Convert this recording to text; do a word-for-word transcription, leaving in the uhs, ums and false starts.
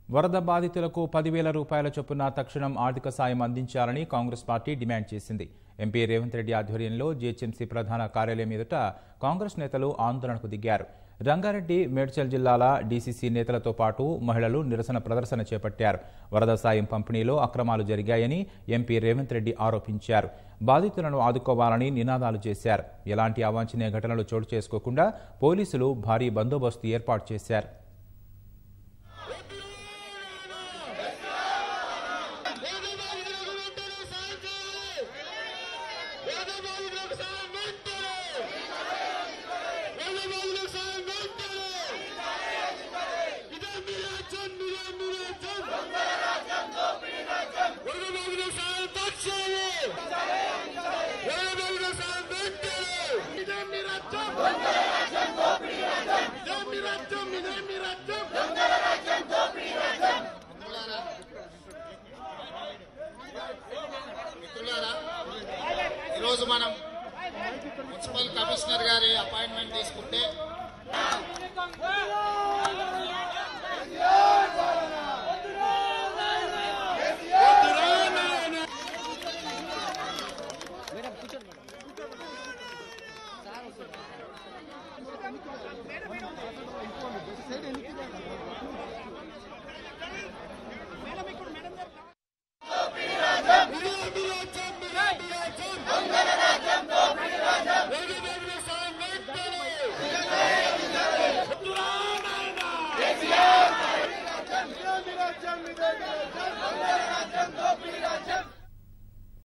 వరద బాధితులకు పదివేల రూపాయల చొప్పున తక్షణం ఆర్థిక సాయం అందించాలని కాంగ్రెస్ పార్టీ డిమాండ్ చేసింది. ఎంపీ రేవంత్ రెడ్డి ఆధ్వర్యంలో జీహెచ్ఎంసీ ప్రధాన కార్యాలయం ఎదుట కాంగ్రెస్ నేతలు ఆందోళనకు దిగారు. రంగారెడ్డి, మేడ్చల్ జిల్లాల డీసీసీ నేతలతో పాటు మహిళలు నిరసన ప్రదర్శన చేపట్టారు. వరద సాయం పంపిణీలో అక్రమాలు జరిగాయని ఎంపీ రేవంత్ రెడ్డి ఆరోపించారు. బాధితులను ఆదుకోవాలని నినాదాలు చేశారు. ఎలాంటి అవాంఛనీయ ఘటనలు చోటు చేసుకోకుండా పోలీసులు భారీ బందోబస్తు ఏర్పాటు చేశారు. ఈరోజు మనం మున్సిపల్ కమిషనర్ గారి అపాయింట్మెంట్ తీసుకుంటే